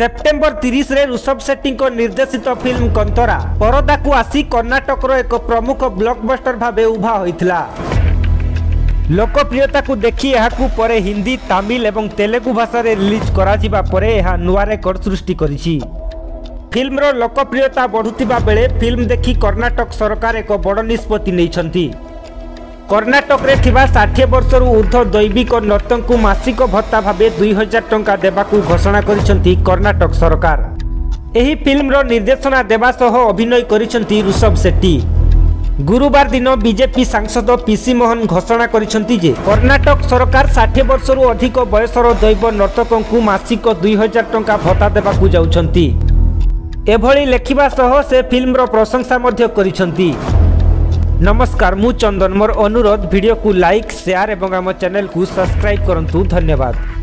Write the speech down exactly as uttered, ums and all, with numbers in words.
September तीस रे ऋषभ शेट्टी निर्देशित फिल्म कंतरा परदा को आसी कर्नाटक एक प्रमुख ब्लॉकबस्टर भावे उभा होइथिला। लोकप्रियता को देखि एहाकु परे हिंदी, तमिल एवं तेलुगु भाषा रे रिलीज करा जिबा परे एहा नुआ रेकर्ड सृष्टि करिछि। फिल्मर लोकप्रियता बढ़ुतिबा बेले फिल्म देखि कर्नाटक सरकार एक बड़ निष्पत्ति नैछंती। कर्नाटक रे थिबा साठ वर्षरु ऊर्ध्व दैविक नर्तक को मासिक भत्ता भावे दुई हजार टंका देबाकू घोषणा करिसंती कर्नाटक सरकार। एही फिल्मर निर्देशना देबा सह अभिनय करिसंती ऋषभ शेट्टी। गुरुवार दिन बीजेपी सांसद पीसी मोहन घोषणा करिसंती जे कर्नाटक सरकार साठ वर्षरु अधिक बयसर दैव नर्तक को मासिक दुई हजार टंका भत्ता देबाकू जाउछंती। एभली लेखिबा सह से फिल्मर प्रशंसा मध्य करिसंती। नमस्कार, मु चंदन। मोर अनुरोध वीडियो को लाइक, शेयर एवं आम चैनल को सब्सक्राइब करंतु। धन्यवाद।